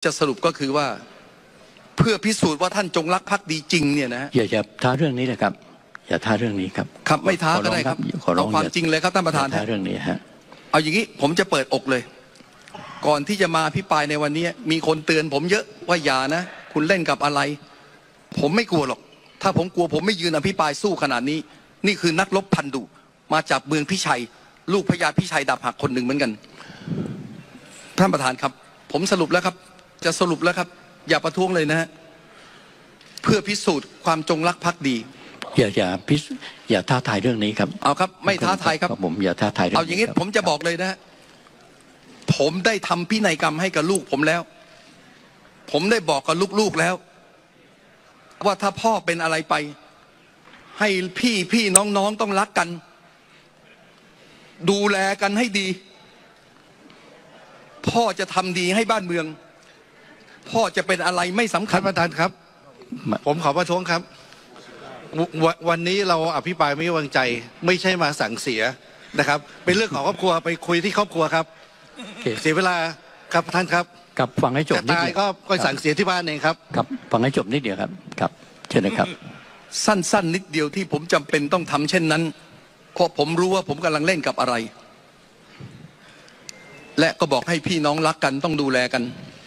จะสรุปก็คือว่าเพื่อพิสูจน์ว่าท่านจงรักภักดีจริงเนี่ยนะอย่าท้าเรื่องนี้เลยครับอย่าท้าเรื่องนี้ครับครับไม่ท้าก็ได้ครับเอาความจริงเลยครับท่านประธานท้าเรื่องนี้ฮะเอาอย่างนี้ผมจะเปิดอกเลยก่อนที่จะมาอภิปรายในวันนี้มีคนเตือนผมเยอะว่าอย่านะคุณเล่นกับอะไรผมไม่กลัวหรอกถ้าผมกลัวผมไม่ยืนอภิปรายสู้ขนาดนี้นี่คือนักรบพันดุมาจากเมืองพิชัยลูกพญาพิชัยดาบหักคนหนึ่งเหมือนกันท่านประธานครับผมสรุปแล้วครับจะสรุปแล้วครับอย่าประท้วงเลยนะฮะเพื่อพิสูจน์ความจงรักภักดีอย่าท้าทายเรื่องนี้ครับเอาครับไม่ท้าทายครับผมอย่าท้าทายเอาอย่างนี้ผมจะบอกเลยนะผมได้ทำพินัยกรรมให้กับลูกผมแล้วผมได้บอกกับลูกๆแล้วว่าถ้าพ่อเป็นอะไรไปให้พี่น้องต้องรักกันดูแลกันให้ดีพ่อจะทำดีให้บ้านเมืองพ่อจะเป็นอะไรไม่สำคัญท่านประธานครับผมขอประท้วงครับวันนี้เราอภิปรายไม่ไว้วางใจไม่ใช่มาสั่งเสียนะครับเป็นเรื่องของครอบครัวไปคุยที่ครอบครัวครับเสียเวลาครับท่านครับกับฟังให้จบนิดเดียวก็สั่งเสียที่บ้านเองครับกับฟังให้จบนิดเดียวครับเชิญนะครับสั้นนิดเดียวที่ผมจำเป็นต้องทำเช่นนั้นเพราะผมรู้ว่าผมกำลังเล่นกับอะไรและก็บอกให้พี่น้องรักกันต้องดูแลกัน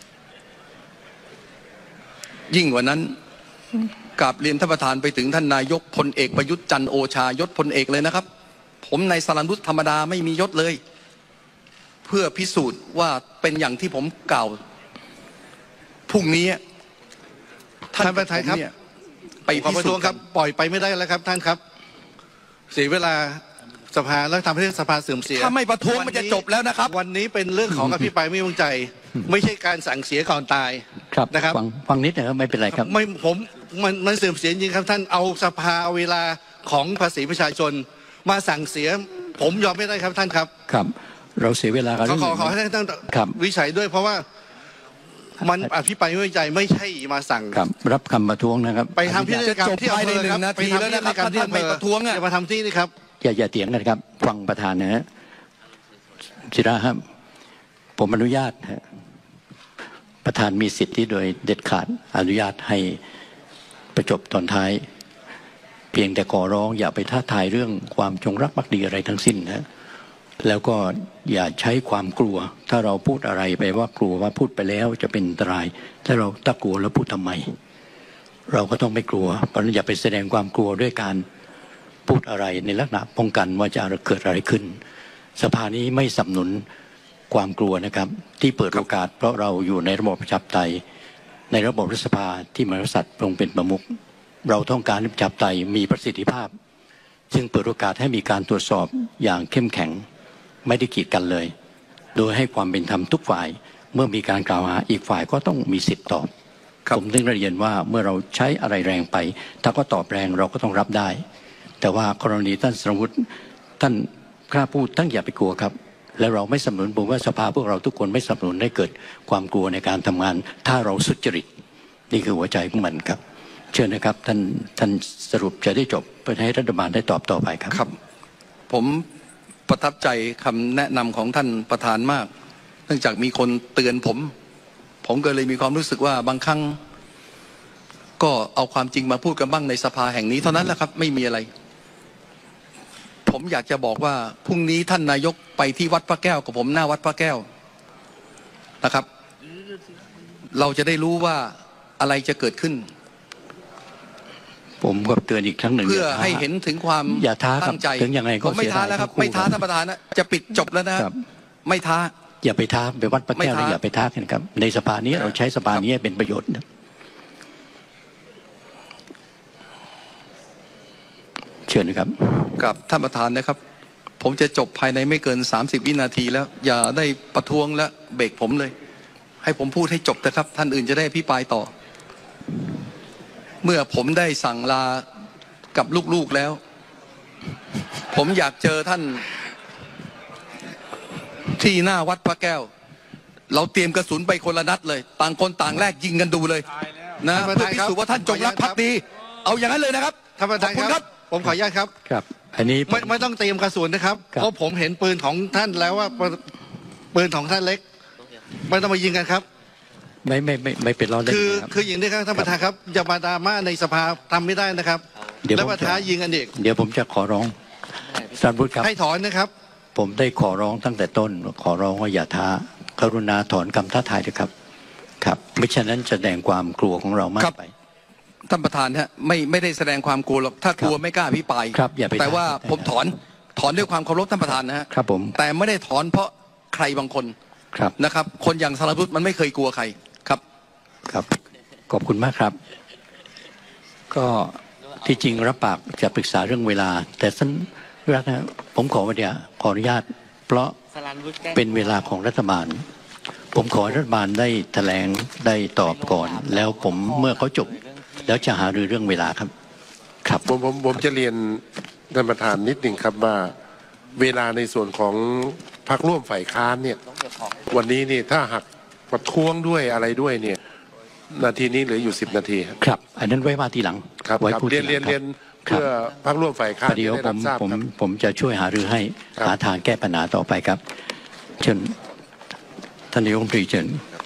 ยิ่งกว่านั้นกราบเรียนท่านประธานไปถึงท่านนายกพลเอกประยุทธ์จันทร์โอชายศพลเอกเลยนะครับผมในสรัญวุฒิธรรมดาไม่มียศเลยเพื่อพิสูจน์ว่าเป็นอย่างที่ผมกล่าวพรุ่งนี้ท่านประธานครับไปพิสูจน์ครับปล่อยไปไม่ได้แล้วครับท่านครับเสียเวลาสภาแล้วทำให้สภาเสื่อมเสียถ้าไม่ประท้วงมันจะจบแล้วนะครับวันนี้เป็นเรื่องของอภิปรายไม่ไว้วางใจไม่ใช่การสั่งเสียก่อนตายนะครับฟังนิดนะครับไม่เป็นไรครับไม่มันเสื่อมเสียจริงครับท่านเอาสภาเอาเวลาของภาษีประชาชนมาสั่งเสียผมยอมไม่ได้ครับท่านครับครับเราเสียเวลากันขอให้ท่านวิจัยด้วยเพราะว่ามันอภิปรายไม่ไว้วางใจไม่ใช่มาสั่งครับรับคำประท้วงนะครับไปทำพิธีกรรมที่อำเภอครับไปทำพิธีกรรมที่อำเภอประท้วงอย่ามาทำที่นี่ครับอย่าเถียงกันครับฟังประธานนะฮะศิระครับผมอนุญาตประธานมีสิทธิ์ที่โดยเด็ดขาดอนุญาตให้ประจบตอนท้ายเพียงแต่ขอร้องอย่าไปท้าทายเรื่องความจงรักภักดีอะไรทั้งสิ้นนะแล้วก็อย่าใช้ความกลัวถ้าเราพูดอะไรไปว่ากลัวว่าพูดไปแล้วจะเป็นอันตรายถ้าเราตะกลัวแล้วพูดทำไมเราก็ต้องไม่กลัวเพราะนั้นอย่าไปแสดงความกลัวด้วยการพูดอะไรในลักษณะป้องกันว่าจะเกิดอะไรขึ้นสภานี้ไม่สนับสนุนความกลัวนะครับที่เปิดโอกาสเพราะเราอยู่ในระบบประชาธิปไตยในระบบรัฐสภาที่มหากษัตริย์ทรงเป็นประมุขเราต้องการให้ประชาธิปไตยมีประสิทธิภาพซึ่งเปิดโอกาสให้มีการตรวจสอบอย่างเข้มแข็งไม่ได้กีดกันเลยโดยให้ความเป็นธรรมทุกฝ่ายเมื่อมีการกล่าวหาอีกฝ่ายก็ต้องมีสิทธิ์ตอบผมถึงเรียนว่าเมื่อเราใช้อะไรแรงไปถ้าก็ตอบแรงเราก็ต้องรับได้แต่ว่ากรณีท่านสรวุฒิท่านกล้าพูดตั้งอย่าไปกลัวครับและเราไม่สนับสนุนผมว่าสภาพวกเราทุกคนไม่สนับสนุนให้เกิดความกลัวในการทำงานถ้าเราสุจริตนี่คือหัวใจของมันครับเชิญนะครับท่านสรุปจะได้จบเพื่อให้รัฐบาลได้ตอบต่อไปครับครับผมประทับใจคำแนะนำของท่านประธานมากเนื่องจากมีคนเตือนผมก็เลยมีความรู้สึกว่าบางครั้งก็เอาความจริงมาพูดกันบ้างในสภาแห่งนี้เท่านั้นแหละครับไม่มีอะไรผมอยากจะบอกว่าพรุ่งนี้ท่านนายกไปที่วัดพระแก้วกับผมหน้าวัดพระแก้วนะครับเราจะได้รู้ว่าอะไรจะเกิดขึ้นผมก็เตือนอีกครั้งหนึ่งเพื่อให้เห็นถึงความตั้งใจถึงยังไงก็ไม่ท้าแล้วครับไม่ท้าท่านประธานนะจะปิดจบแล้วนะไม่ท้าอย่าไปท้าไปวัดพระแก้วเลยอย่าไปท้ากันครับในสภานี้เราใช้สภานี้เป็นประโยชน์เชิญนะครับกับท่านประธานนะครับผมจะจบภายในไม่เกิน30วินาทีแล้วอย่าได้ประท้วงและเบรกผมเลยให้ผมพูดให้จบนะครับท่านอื่นจะได้อภิปรายต่อเมื่อผมได้สั่งลากับลูกๆแล้วผมอยากเจอท่านที่หน้าวัดพระแก้วเราเตรียมกระสุนไปคนละนัดเลยต่างคนต่างแลกยิงกันดูเลยนะเพื่อพิสูจน์ว่าท่านจงรักภักดีเอาอย่างนั้นเลยนะครับท่านประธานครับผมขออนุญาตครับครับอันนี้ไม่ต้องเตรียมกระสุนนะครับเพราะผมเห็นปืนของท่านแล้วว่าปืนของท่านเล็กไม่ต้องมายิงกันครับไม่เป็นล้อเล่นคืออย่างนี้ครับท่านประธานครับอย่ามาดราม่าในสภาทำไม่ได้นะครับแล้วมาท้ายิงกันเองเดี๋ยวผมจะขอร้องท่านวุฒิครับให้ถอนนะครับผมได้ขอร้องตั้งแต่ต้นขอร้องว่าอย่าท้ากรุณาถอนคำท้าทายด้วยครับครับไม่ฉะนั้นจะแสดงความกลัวของเรามากไปท่านประธานฮะไม่ได้แสดงความกลัวหรอกถ้ากลัวไม่กล้าอภิปรายครับอย่าไปแต่ว่าผมถอนด้วยความเคารพท่านประธานนะฮะครับผมแต่ไม่ได้ถอนเพราะใครบางคนครับนะครับคนอย่างสรยุทธ์มันไม่เคยกลัวใครครับครับขอบคุณมากครับก็ที่จริงรับปากจะปรึกษาเรื่องเวลาแต่ท่านรัฐนะผมขออนุญาตเพราะเป็นเวลาของรัฐบาลผมขอรัฐบาลได้แถลงได้ตอบก่อนแล้วผมเมื่อเขาจบแล้วจะหารือเรื่องเวลาครับครับผมจะเรียนท่านประธานนิดหนึ่งครับว่าเวลาในส่วนของพรรคร่วมฝ่ายค้านเนี่ยวันนี้นี่ถ้าหักประท้วงด้วยอะไรด้วยเนี่ยนาทีนี้เหลืออยู่10 นาทีครับอันนั้นไว้มาทีหลังครับเรียนเพื่อพรรคร่วมฝ่ายค้านเดี๋ยวผมจะช่วยหารือให้หาทางแก้ปัญหาต่อไปครับเชิญท่านนายกรัฐมนตรีเชิญ